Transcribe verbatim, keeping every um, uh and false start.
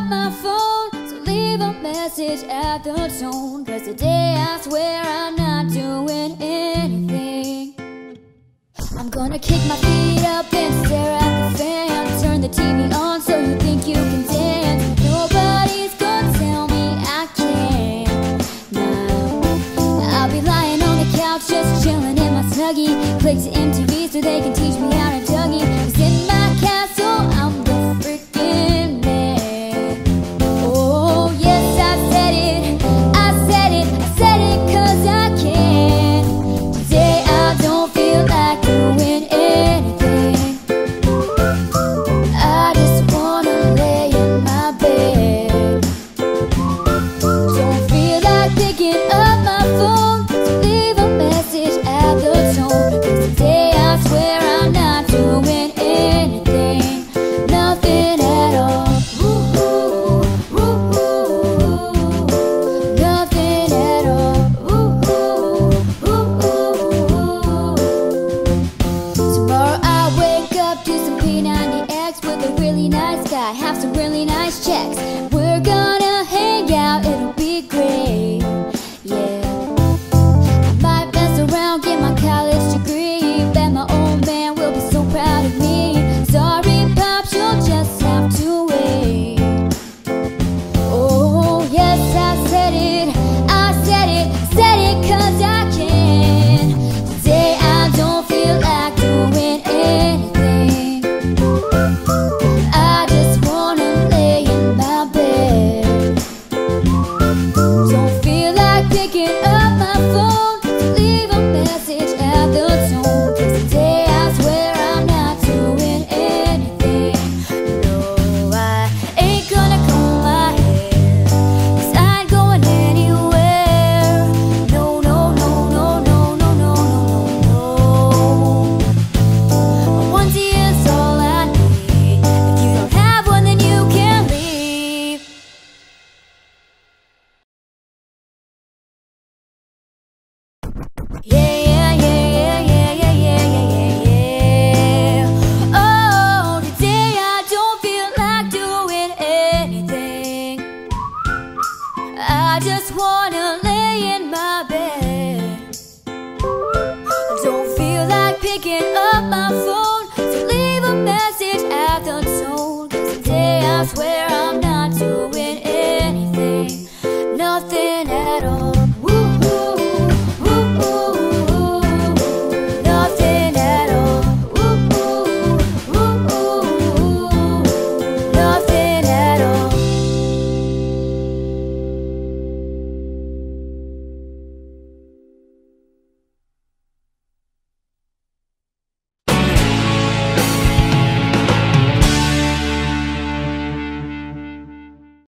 my phone, so leave a message at the tone. Cause today I swear I'm not doing anything. I'm gonna kick my feet up and stare at the fan. Turn the T V on so you think you can dance. Nobody's gonna tell me I can't. No, I'll be lying on the couch just chilling in my Snuggie. Click to M T V so they can teach me how to Dougie. Cause in my castle I'm the freaking man. Oh yes, I said it, I said it, I said it cause I can. Today I don't feel like doing anything. I just wanna lay in my bed. Don't feel like picking up my phone, so leave a message at the tone. Cause today I swear I'm not doing anything. Nothing at all. Ooh, ooh, ooh, ooh. Nothing at all. Ooh, ooh, ooh, ooh. Tomorrow I wake up, do some P ninety X with a really nice guy, have some really nice checks. We're gonna hang out, it'll be great. Yeah, I might mess around, get my college degree. Bet my old man will be so proud of me. Sorry, Pops, you'll just have to wait. Oh, yes, I said it, I said it, said it cause I can. Today I don't feel like doing anything. I just wanna lay in my bed. Don't feel like picking up my phone, so leave a message at the tone. Cause today I swear I'm not doing anything. No, I ain't gonna comb my hair, cause I ain't going anywhere. No, no, no, no, no, no, no, no, no, no. A onesie is all I need. If you don't have one, then you can leave. Yeah, yeah, yeah, yeah, yeah, yeah, yeah, yeah, yeah. Oh, today I don't feel like doing anything. I just wanna lay in my bed. Don't feel like picking up my phone, so leave a message at the tone. Cause today I swear I'm not doing anything. Nothing at all.